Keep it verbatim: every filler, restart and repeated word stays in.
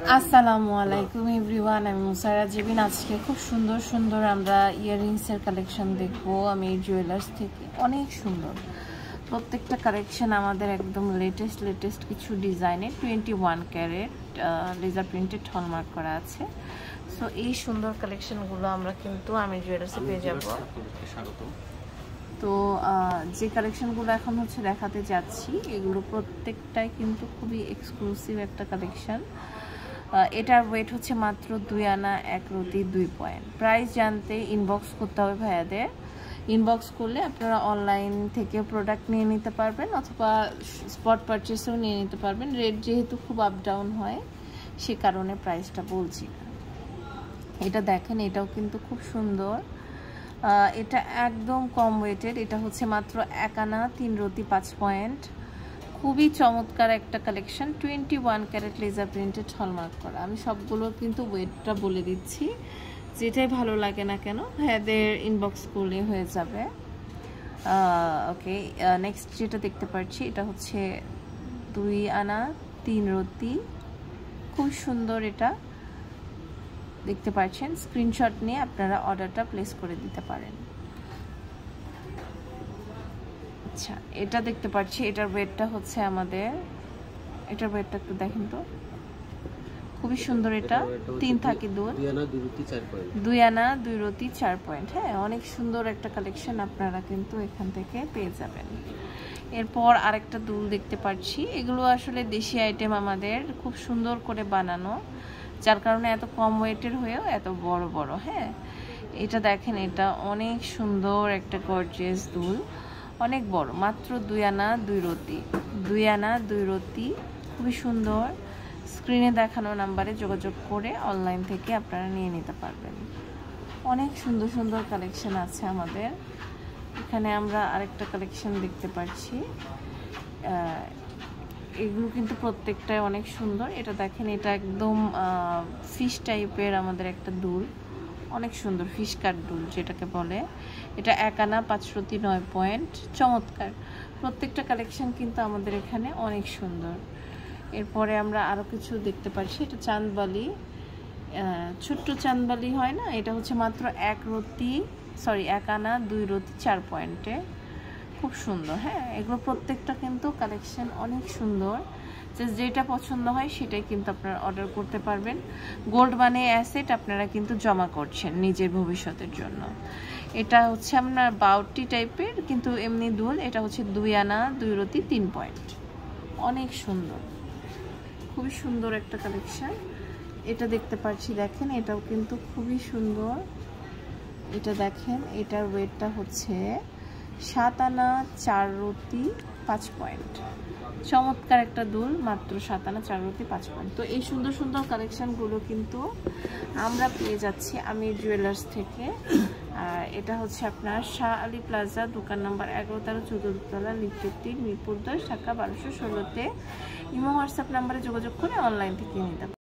আসসালামু আলাইকুম এভরিওয়ান, আমি মুসারা জেবিন। আজকে খুব সুন্দর সুন্দর আমরা ইয়াররিংসের কালেকশন দেখবো আমি জুয়েলার্স থেকে। অনেক সুন্দর প্রত্যেকটা কালেকশন আমাদের একদম লেটেস্ট লেটেস্ট কিছু ডিজাইনে twenty one carat laser printed hallmark করা আছে। সো এই সুন্দর কালেকশনগুলো আমরা কিন্তু আমি জুয়েলার্সে পেয়ে যাব। তো যে কালেকশনগুলো এখন হচ্ছে দেখাতে যাচ্ছি এগুলো প্রত্যেকটাই কিন্তু খুবই এক্সক্লুসিভ একটা কালেকশন। এটার ওয়েট হচ্ছে মাত্র দুই আনা এক রতি দুই পয়েন্ট। প্রাইস জানতে ইনবক্স করতে হবে ভাইয়াদের। ইনবক্স করলে আপনারা অনলাইন থেকে প্রোডাক্ট নিয়ে নিতে পারবেন অথবা স্পট পারচেসেও নিয়ে নিতে পারবেন। রেট যেহেতু খুব আপ ডাউন হয় সে কারণে প্রাইসটা বলছি না। এটা দেখেন, এটাও কিন্তু খুব সুন্দর। এটা একদম কম ওয়েটের, এটা হচ্ছে মাত্র এক আনা তিন রতি পাঁচ পয়েন্ট। খুবই চমৎকার একটা collection, twenty one carat laser printed hallmark করা। আমি সবগুলো কিন্তু ওয়েটটা বলে দিচ্ছি, যেটাই ভালো লাগে না কেন হ্যাঁদের ইনবক্স করলে হয়ে যাবে। ওকে, নেক্সট যেটা দেখতে পাচ্ছি এটা হচ্ছে দুই আনা তিন রতি, খুব সুন্দর। এটা দেখতে পাচ্ছেন, স্ক্রিনশট নিয়ে আপনারা অর্ডারটা প্লেস করে দিতে পারেন। আচ্ছা, এটা দেখতে পাচ্ছি, এটার ওয়েটটা হচ্ছে আমাদের, এটার ওয়েটটা একটু দেখেন তো, খুবই সুন্দর। এটা তিন থাকি দুল, দুই আনা দুই রতি চার পয়েন্ট। হ্যাঁ, অনেক সুন্দর একটা কালেকশন আপনারা কিন্তু এখান থেকে পেয়ে যাবেন। এরপর আরেকটা দুল দেখতে পাচ্ছি, এগুলো আসলে দেশি আইটেম আমাদের, খুব সুন্দর করে বানানো, যার কারণে এত কম ওয়েটের হয়েও এত বড় বড়। হ্যাঁ, এটা দেখেন, এটা অনেক সুন্দর একটা গর্জিয়াস দুল, অনেক বড়, মাত্র দুই আনা দুই রতি, দুই আনা দুই রতি, খুবই সুন্দর। স্ক্রিনে দেখানো নাম্বারে যোগাযোগ করে অনলাইন থেকে আপনারা নিয়ে নিতে পারবেন। অনেক সুন্দর সুন্দর কালেকশন আছে আমাদের এখানে। আমরা আরেকটা কালেকশন দেখতে পাচ্ছি, এগুলো কিন্তু প্রত্যেকটাই অনেক সুন্দর। এটা দেখেন, এটা একদম ফিশ টাইপের আমাদের একটা দুল, অনেক সুন্দর, ফিশ কাট দুল যেটাকে বলে। এটা এক আনা পাঁচ রতি নয় পয়েন্ট, চমৎকার। প্রত্যেকটা কালেকশন কিন্তু আমাদের এখানে অনেক সুন্দর। এরপরে আমরা আরও কিছু দেখতে পাচ্ছি, এটা চাঁদবালি, ছোট্ট চাঁদবালি হয় না, এটা হচ্ছে মাত্র এক রতি সরি এক আনা দুই রতি চার পয়েন্টে, খুব সুন্দর। হ্যাঁ, এগুলো প্রত্যেকটা কিন্তু কালেকশন অনেক সুন্দর। যেটা পছন্দ হয় সেটাই কিন্তু আপনারা অর্ডার করতে পারবেন। গোল্ড মানে অ্যাসেট আপনারা কিন্তু জমা করছেন নিজের ভবিষ্যতের জন্য। এটা হচ্ছে আপনার বাউটি টাইপের কিন্তু এমনি দুল, এটা হচ্ছে দুই আনা দুই রতি তিন পয়েন্ট, অনেক সুন্দর, খুবই সুন্দর একটা কালেকশন। এটা দেখতে পাচ্ছি, দেখেন, এটাও কিন্তু খুবই সুন্দর। এটা দেখেন, এটার ওয়েটটা হচ্ছে সাত আনা চার রতি পাঁচ পয়েন্ট, চমৎকার একটা দুল, মাত্র সাত আনা চার রতি পাঁচ পয়েন্ট। তো এই সুন্দর সুন্দর কালেকশনগুলো কিন্তু আমরা পেয়ে যাচ্ছি আমি জুয়েলার্স থেকে। আর এটা হচ্ছে আপনার শাহ আলী প্লাজা, দোকান নম্বর এগারো তেরো চতুর্থতলা, লিফটেড তিন, মিরপুর দশ, ঢাকা বারোশো ষোলোতে। ইমো হোয়াটসঅ্যাপ নাম্বারে যোগাযোগ করে অনলাইন থেকে নিতে পারেন।